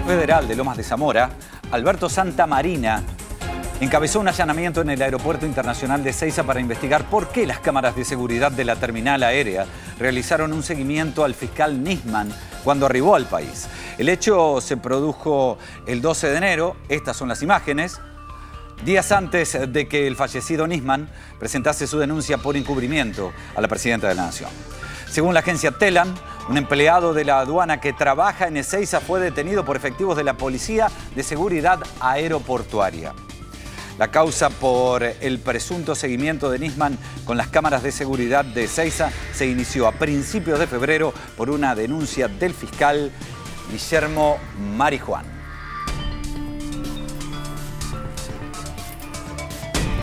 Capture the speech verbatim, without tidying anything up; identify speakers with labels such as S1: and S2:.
S1: federal de Lomas de Zamora, Alberto Santamarina, encabezó un allanamiento en el Aeropuerto Internacional de Ezeiza para investigar por qué las cámaras de seguridad de la terminal aérea realizaron un seguimiento al fiscal Nisman cuando arribó al país. El hecho se produjo el doce de enero, estas son las imágenes, días antes de que el fallecido Nisman presentase su denuncia por encubrimiento a la presidenta de la Nación. Según la agencia Telam, un empleado de la aduana que trabaja en Ezeiza fue detenido por efectivos de la Policía de Seguridad Aeroportuaria. La causa por el presunto seguimiento de Nisman con las cámaras de seguridad de Ezeiza se inició a principios de febrero por una denuncia del fiscal Guillermo Marijuán.